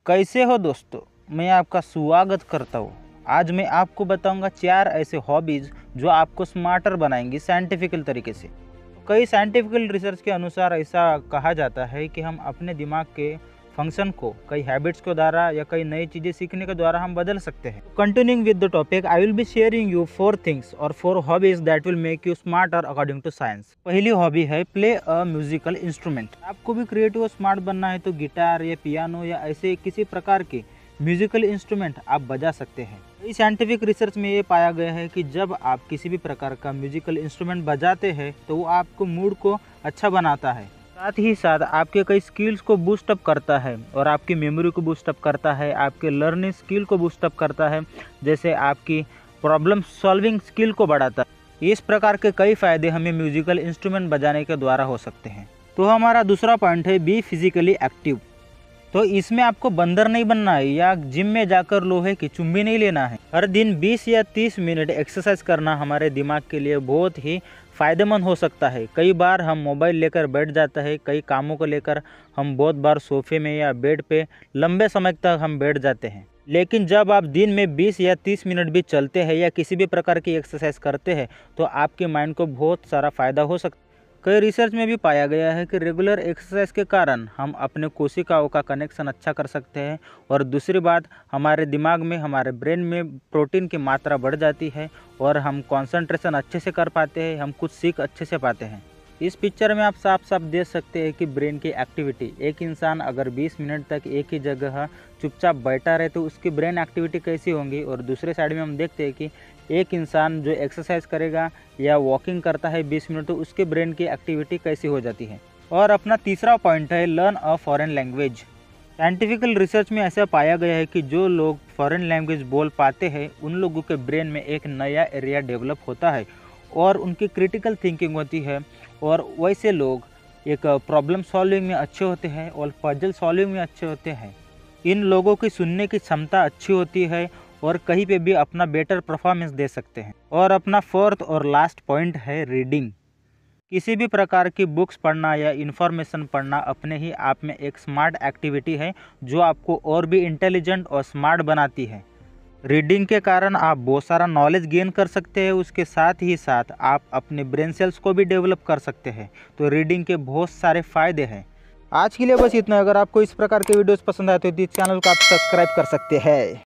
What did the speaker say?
कैसे हो दोस्तों, मैं आपका स्वागत करता हूँ। आज मैं आपको बताऊंगा 4 ऐसे हॉबीज़ जो आपको स्मार्टर बनाएंगी साइंटिफिकल तरीके से। कई साइंटिफिकल रिसर्च के अनुसार ऐसा कहा जाता है कि हम अपने दिमाग के फंक्शन को कई हैबिट्स के द्वारा या कई नई चीज़ें सीखने के द्वारा हम बदल सकते हैं। Continuing with the topic, I will be sharing you 4 things और 4 hobbies that will make you smarter according to science. पहली हॉबी है प्ले अ म्यूजिकल इंस्ट्रूमेंट। आपको भी क्रिएटिव और स्मार्ट बनना है तो गिटार या पियानो या ऐसे किसी प्रकार के म्यूजिकल इंस्ट्रूमेंट आप बजा सकते हैं। कई साइंटिफिक रिसर्च में ये पाया गया है कि जब आप किसी भी प्रकार का म्यूजिकल इंस्ट्रूमेंट बजाते हैं तो वो आपको मूड को अच्छा बनाता है, साथ ही साथ आपके कई स्किल्स को बूस्ट अप करता है और आपकी मेमोरी को बूस्ट अप करता है, आपके लर्निंग स्किल को बूस्ट अप करता है, जैसे आपकी प्रॉब्लम सॉल्विंग स्किल को बढ़ाता है। इस प्रकार के कई फ़ायदे हमें म्यूजिकल इंस्ट्रूमेंट बजाने के द्वारा हो सकते हैं। तो हमारा दूसरा पॉइंट है बी फिजिकली एक्टिव। तो इसमें आपको बंदर नहीं बनना है या जिम में जाकर लोहे की चुम्बी नहीं लेना है। हर दिन 20 या 30 मिनट एक्सरसाइज करना हमारे दिमाग के लिए बहुत ही फ़ायदेमंद हो सकता है। कई बार हम मोबाइल लेकर बैठ जाता है, कई कामों को लेकर हम बहुत बार सोफे में या बेड पे लंबे समय तक हम बैठ जाते हैं। लेकिन जब आप दिन में 20 या 30 मिनट भी चलते हैं या किसी भी प्रकार की एक्सरसाइज करते हैं तो आपके माइंड को बहुत सारा फ़ायदा हो सकता है। कई रिसर्च में भी पाया गया है कि रेगुलर एक्सरसाइज के कारण हम अपने कोशिकाओं का कनेक्शन अच्छा कर सकते हैं और दूसरी बात, हमारे दिमाग में, हमारे ब्रेन में प्रोटीन की मात्रा बढ़ जाती है और हम कंसंट्रेशन अच्छे से कर पाते हैं, हम कुछ सीख अच्छे से पाते हैं। इस पिक्चर में आप साफ साफ देख सकते हैं कि ब्रेन की एक्टिविटी। एक इंसान अगर 20 मिनट तक एक ही जगह चुपचाप बैठा रहे तो उसकी ब्रेन एक्टिविटी कैसी होंगी, और दूसरे साइड में हम देखते हैं कि एक इंसान जो एक्सरसाइज करेगा या वॉकिंग करता है 20 मिनट तो उसके ब्रेन की एक्टिविटी कैसी हो जाती है। और अपना तीसरा पॉइंट है learn a foreign language. Scientifical research में ऐसा पाया गया है कि जो लोग फॉरेन लैंग्वेज बोल पाते हैं उन लोगों के ब्रेन में एक नया एरिया डेवलप होता है और उनकी क्रिटिकल थिंकिंग होती है, और वैसे लोग एक प्रॉब्लम सॉल्विंग में अच्छे होते हैं और पजल सॉल्विंग में अच्छे होते हैं। इन लोगों की सुनने की क्षमता अच्छी होती है और कहीं पे भी अपना बेटर परफॉर्मेंस दे सकते हैं। और अपना फोर्थ और लास्ट पॉइंट है रीडिंग। किसी भी प्रकार की बुक्स पढ़ना या इन्फॉर्मेशन पढ़ना अपने ही आप में एक स्मार्ट एक्टिविटी है जो आपको और भी इंटेलिजेंट और स्मार्ट बनाती है। रीडिंग के कारण आप बहुत सारा नॉलेज गेन कर सकते हैं, उसके साथ ही साथ आप अपने ब्रेन सेल्स को भी डेवलप कर सकते हैं। तो रीडिंग के बहुत सारे फ़ायदे हैं। आज के लिए बस इतना। अगर आपको इस प्रकार के वीडियोस पसंद आए तो इस चैनल को आप सब्सक्राइब कर सकते हैं।